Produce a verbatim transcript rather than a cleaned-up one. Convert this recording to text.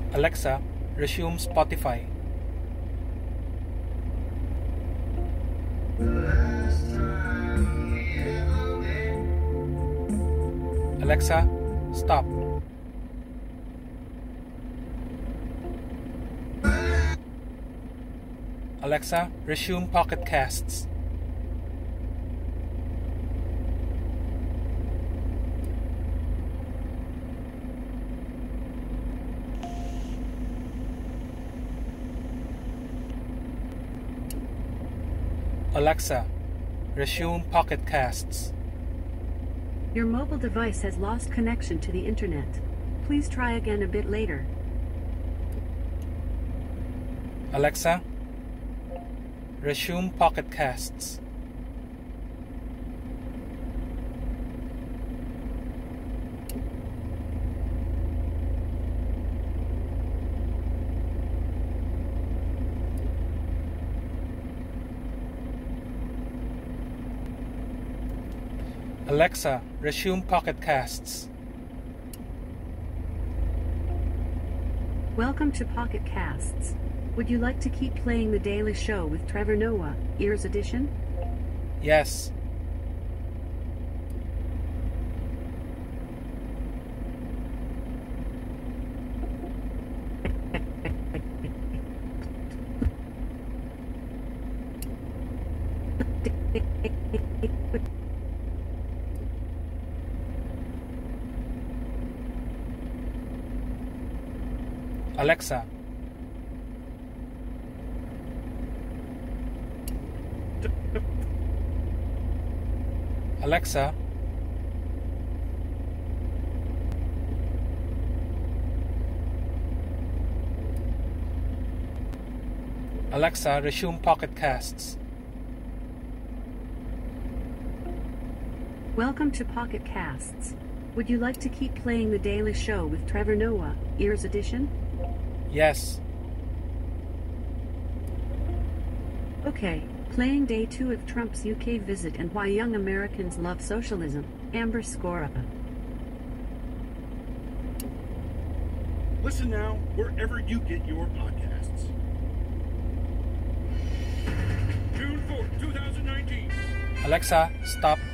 Alexa, resume Spotify. Alexa, stop. Alexa, resume Pocket Casts. Alexa, resume Pocket Casts. Your mobile device has lost connection to the internet. Please try again a bit later. Alexa, resume Pocket Casts. Alexa, resume Pocket Casts. Welcome to Pocket Casts. Would you like to keep playing The Daily Show with Trevor Noah, Ears Edition? Yes. Alexa, Alexa, Alexa, resume Pocket Casts. Welcome to Pocket Casts. Would you like to keep playing The Daily Show with Trevor Noah, Ears Edition? Yes. Okay, playing day two of Trump's U K visit and why young Americans love socialism, Amber Scora. Listen now, wherever you get your podcasts. June fourth, twenty nineteen. Alexa, stop.